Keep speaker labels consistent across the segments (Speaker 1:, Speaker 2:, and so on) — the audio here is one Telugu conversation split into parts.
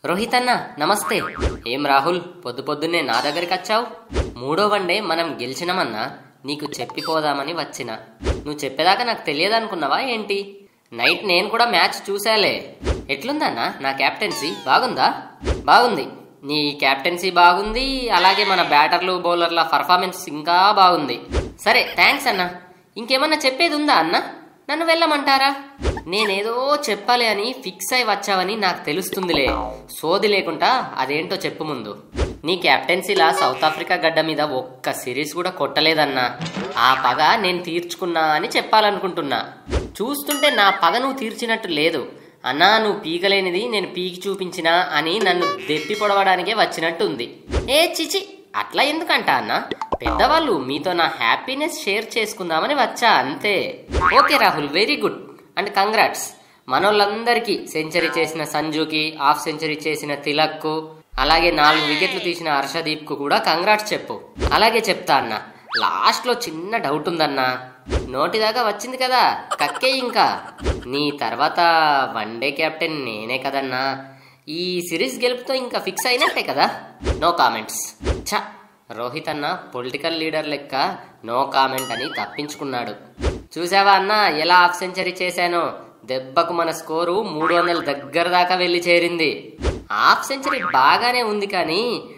Speaker 1: రోహిత్ అన్న నమస్తే. ఏం రాహుల్, పొద్దు పొద్దున్నే నా దగ్గరికి వచ్చావు? మూడో వన్డే మనం గెలిచినామన్నా, నీకు చెప్పిపోదామని వచ్చిన. నువ్వు చెప్పేదాకా నాకు తెలియదనుకున్నావా ఏంటి? నైట్ నేను కూడా మ్యాచ్ చూసాలే. ఎట్లుందన్నా నా క్యాప్టెన్సీ? బాగుందా? బాగుంది. నీ క్యాప్టెన్సీ బాగుంది, అలాగే మన బ్యాటర్లు బౌలర్ల పర్ఫార్మెన్స్ ఇంకా బాగుంది. సరే థ్యాంక్స్ అన్న. ఇంకేమన్నా చెప్పేది ఉందా అన్న? నన్ను వెళ్ళమంటారా? నేనేదో చెప్పాలి అని ఫిక్స్ అయి వచ్చావని నాకు తెలుస్తుందిలే. సోది లేకుండా అదేంటో చెప్పు ముందు. నీ క్యాప్టెన్సీలా సౌత్ ఆఫ్రికా గడ్డ మీద ఒక్క సిరీస్ కూడా కొట్టలేదన్నా. ఆ పగ నేను తీర్చుకున్నా అని చెప్పాలనుకుంటున్నా. చూస్తుంటే నా పగ నువ్వు తీర్చినట్టు లేదు అన్నా. నువ్వు పీకలేనిది నేను పీకి చూపించినా అని నన్ను దెప్పి పొడవడానికే వచ్చినట్టు ఉంది. ఏ చిచి, అట్లా ఎందుకంట అన్నా? పెద్దవాళ్ళు, మీతో నా హ్యాపీనెస్ షేర్ చేసుకుందామని వచ్చా అంతే. Okay Rahul, very good and congrats. మనోళ్ళందరికీ సెంచరీ చేసిన సంజుకి, హాఫ్ సెంచరీ చేసిన తిలక్కు, అలాగే 4 వికెట్లు తీసిన హర్షదీప్ కు కూడా కంగ్రాట్స్ చెప్పు. అలాగే చెప్తా అన్న. లాస్ట్ లో చిన్న డౌట్ ఉందన్నా. నోటిదాకా వచ్చింది కదా, కక్కే. ఇంకా నీ తర్వాత వన్డే కెప్టెన్ నేనే కదన్నా. ఈ సిరీస్ గెలుపుతో ఇంకా ఫిక్స్ అయినట్టే కదా? No comments. ఛ, రోహిత్ అన్న పొలిటికల్ లీడర్ లెక్క నో కామెంట్ అని తప్పించుకున్నాడు. చూసావా అన్న ఎలా హాఫ్ సెంచరీ చేశానో? దెబ్బకు మన స్కోరు 300 దగ్గర దాకా వెళ్ళి చేరింది. హాఫ్ సెంచరీ బాగానే ఉంది, కానీ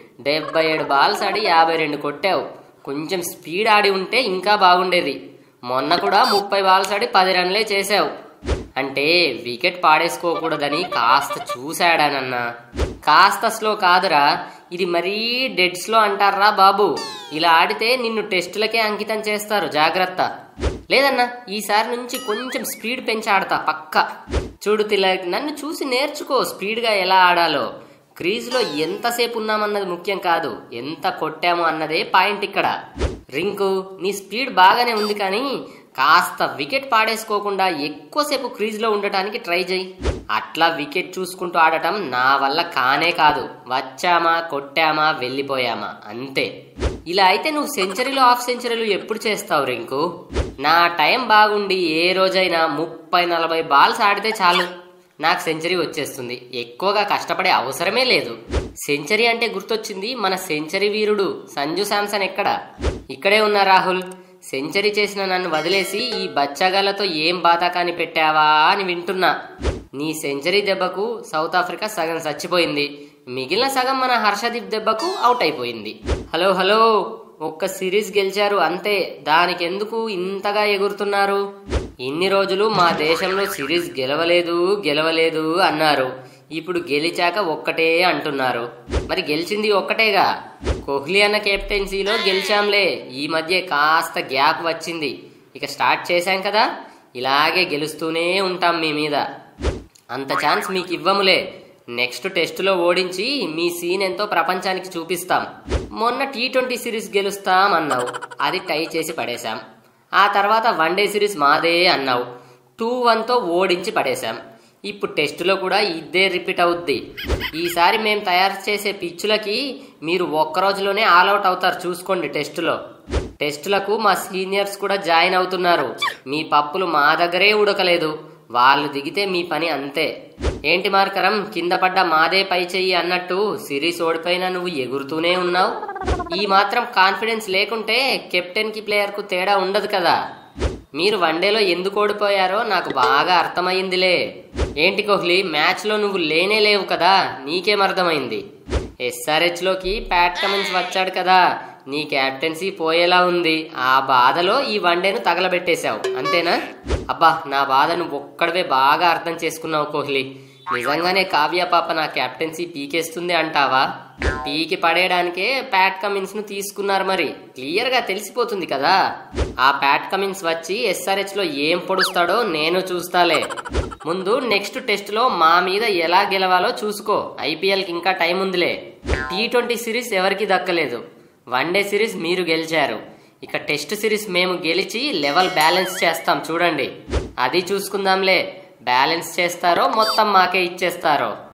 Speaker 1: 77 బాల్స్ ఆడి 52 కొట్టావు. కొంచెం స్పీడ్ ఆడి ఉంటే ఇంకా బాగుండేది. మొన్న కూడా 30 బాల్స్ ఆడి 10 రన్లే చేసావు. అంటే వికెట్ పాడేసుకోకూడదని కాస్త చూశాడానన్నా. కాస్త స్లో కాదురా, ఇది మరీ డెడ్ స్లో అంటారా బాబు. ఇలా ఆడితే నిన్ను టెస్టులకే అంకితం చేస్తారు, జాగ్రత్త. లేదన్నా, ఈసారి నుంచి కొంచెం స్పీడ్ పెంచి ఆడతా పక్క. చూడు తిలక్, నన్ను చూసి నేర్చుకో స్పీడ్గా ఎలా ఆడాలో. క్రీజ్లో ఎంతసేపు ఉన్నామన్నది ముఖ్యం కాదు, ఎంత కొట్టాము అన్నదే పాయింట్ ఇక్కడ. రింకు, నీ స్పీడ్ బాగానే ఉంది, కానీ కాస్త వికెట్ పాడేసుకోకుండా ఎక్కువసేపు క్రీజ్లో ఉండటానికి ట్రై చేయి. అట్లా వికెట్ చూసుకుంటూ ఆడటం నా వల్ల కానే కాదు. వచ్చామా, కొట్టామా, వెళ్ళిపోయామా, అంతే. ఇలా అయితే నువ్వు సెంచరీలు హాఫ్ సెంచరీలు ఎప్పుడు చేస్తావు రింకు? నా టైం బాగుండి ఏ రోజైనా 30-40 బాల్స్ ఆడితే చాలు, నాకు సెంచరీ వచ్చేస్తుంది. ఎక్కువగా కష్టపడే అవసరమే లేదు. సెంచరీ అంటే గుర్తొచ్చింది, మన సెంచరీ వీరుడు సంజు శాంసన్ ఎక్కడ? ఇక్కడే ఉన్నా రాహుల్. సెంచరీ చేసిన నన్ను వదిలేసి ఈ బచ్చగాళ్ళతో ఏం బాతాకాని పెట్టావా అని వింటున్నా. నీ సెంచరీ దెబ్బకు సౌత్ ఆఫ్రికా సగం చచ్చిపోయింది, మిగిలిన సగం మన హర్షదీప్ దెబ్బకు అవుట్ అయిపోయింది. హలో హలో, ఒక్క సిరీస్ గెలిచారు అంతే, దానికి ఎందుకు ఇంతగా ఎగురుతున్నారు? ఇన్ని రోజులు మా దేశంలో సిరీస్ గెలవలేదు అన్నారు. ఇప్పుడు గెలిచాక ఒక్కటే అంటున్నారు. మరి గెలిచింది ఒక్కటేగా. కోహ్లీ అన్న కెప్టెన్సీలో గెలిచాంలే. ఈ మధ్య కాస్త గ్యాప్ వచ్చింది. ఇక స్టార్ట్ చేశాం కదా, ఇలాగే గెలుస్తూనే ఉంటాం మీ మీద. అంత ఛాన్స్ మీకు ఇవ్వములే. నెక్స్ట్ టెస్టులో ఓడించి మీ సీన్ ఎంతో ప్రపంచానికి చూపిస్తాం. మొన్న T20 సిరీస్ గెలుస్తాం అన్నావు, అది టై చేసి పడేశాం. ఆ తర్వాత వన్డే సిరీస్ మాదే అన్నావు, 2-1తో ఓడించి పడేశాం. ఇప్పుడు టెస్టులో కూడా ఇదే రిపీట్ అవుద్ది. ఈసారి మేము తయారు చేసే పిచ్చులకి మీరు ఒక్కరోజులోనే ఆల్అవుట్ అవుతారు, చూసుకోండి. టెస్టులకు మా సీనియర్స్ కూడా జాయిన్ అవుతున్నారు. మీ పప్పులు మా దగ్గరే ఉడకలేదు, వాళ్ళు దిగితే మీ పని అంతే. ఏంటి మార్కరం, కింద పడ్డ మాదే పై చెయ్యి అన్నట్టు సిరీస్ ఓడిపోయినా నువ్వు ఎగురుతూనే ఉన్నావు. ఈ మాత్రం కాన్ఫిడెన్స్ లేకుంటే కెప్టెన్ కి ప్లేయర్ కు తేడా ఉండదు కదా. మీరు వన్డేలో ఎందుకు ఓడిపోయారో నాకు బాగా అర్థమైందిలే. ఏంటి కోహ్లీ, మ్యాచ్ లో నువ్వు లేనే లేవు కదా, నీకేం అర్థమైంది? SRH లోకి ప్యాట్ కమిన్స్ వచ్చాడు కదా, నీ క్యాప్టెన్సీ పోయేలా ఉంది. ఆ బాధలో ఈ వన్డేను తగలబెట్టేశావు, అంతేనా? అబ్బా, నా బాధను ఒక్కడవే బాగా అర్థం చేసుకున్నావు కోహ్లీ. నిజంగానే కావ్య పాప నా క్యాప్టెన్సీ పీకేస్తుంది అంటావా? పీకి పడేయడానికే ప్యాట్ కమిన్స్ ను తీసుకున్నారు. మరి క్లియర్ గా తెలిసిపోతుంది కదా. ఆ ప్యాట్ కమిన్స్ వచ్చి SRH లో ఏం పొడుస్తాడో నేను చూస్తాలే. ముందు నెక్స్ట్ టెస్ట్ లో మా మీద ఎలా గెలవాలో చూసుకో. IPL కి ఇంకా టైం ఉందిలే. T20 సిరీస్ ఎవరికి దక్కలేదు, వన్డే సిరీస్ మీరు గెలిచారు. ఇక టెస్ట్ సిరీస్ మేము గెలిచి లెవెల్ బ్యాలెన్స్ చేస్తాం, చూడండి. అది చూసుకుందాంలే. బ్యాలెన్స్ చేస్తారో మొత్తం మాకే ఇచ్చేస్తారో.